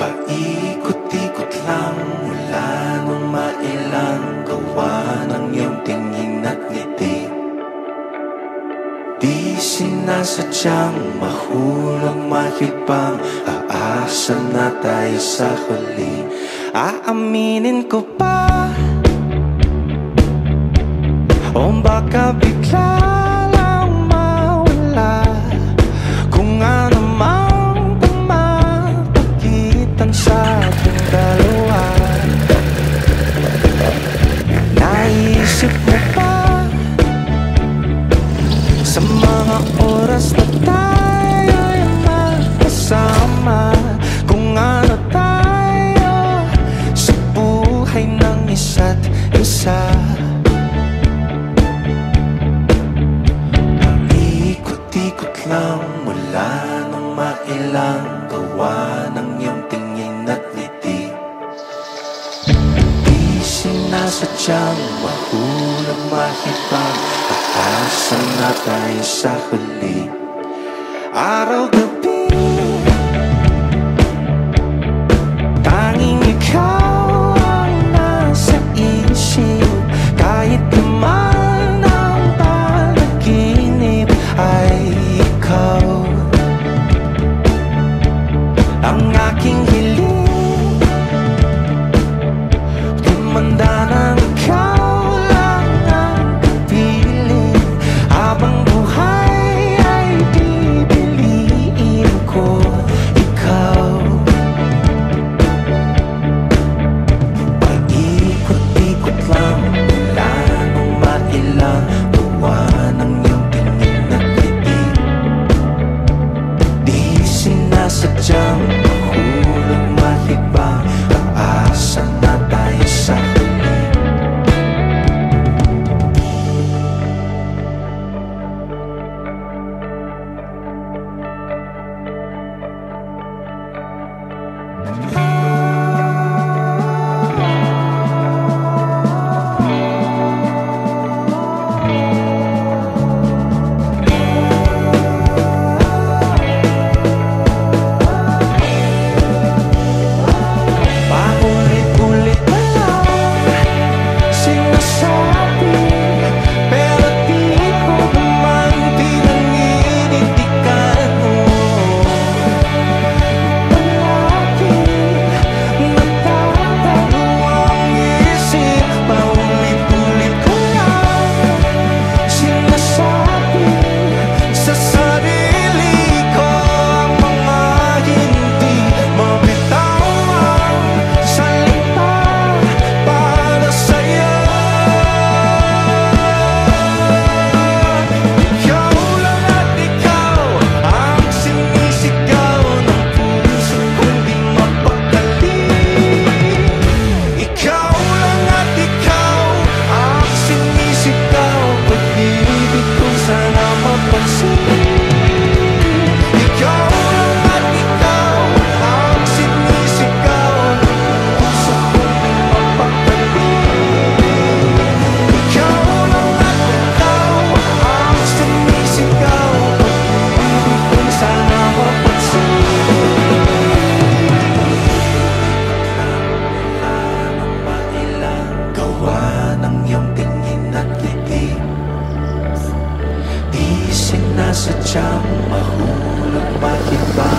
Paikot-ikot lang mula nung mailang gawa ng iyong tingin at ngiti. Di sinasadyang mahulog mahibang, aasa na tayo sa huli. Aaminin ko pa, o baka bigla lang mawala kung ano mang pamapagitan sa ating dalawa. Naisip mo pa sa mga oras na tayo'y magkasama, kung ano tayo sa buhay ng isa't isa. Paikot-ikot lang mula nung mailang gawa ng iyong tingin at ngiti. Di sinasadyang mahulog mahibang, aasa na tayo sa huli. Araw-gabi tanging ikaw ang nasa isip, kahit naman ang panaginip ay ikaw. Ang aking hiling, tumanda ng ikaw lang ang kapiling, habang buhay ay pipiliin ko ikaw. Paikot-ikot lang mula nung mailang gawa ng iyong tingin at ngiti. Di sinasadyang mahulog mahibang, aasa na tayo sa huli. Paulit-ulit na lang sinasabi, pero di ko naman pinanginitikan mo. Palagi natatago ang isip, paulit-ulit ko lang sinasabi sa sarili ko ang mga hindi mabitawang salita para sa'yo. Ikaw lang at ikaw ang sinisigaw ng puso kong di mapakali. Ikaw lang at ikaw ang sinisigaw, pag-ibig kong sana mapansin. Ikaw lang at ikaw ang sinisigaw ng puso kong di mapakali. Ikaw lang at ikaw ang sinisigaw, pag-ibig kong sana mapansin. Gawa ng iyong tingin at ngiti. Di sinasadyang mahulog mahibang,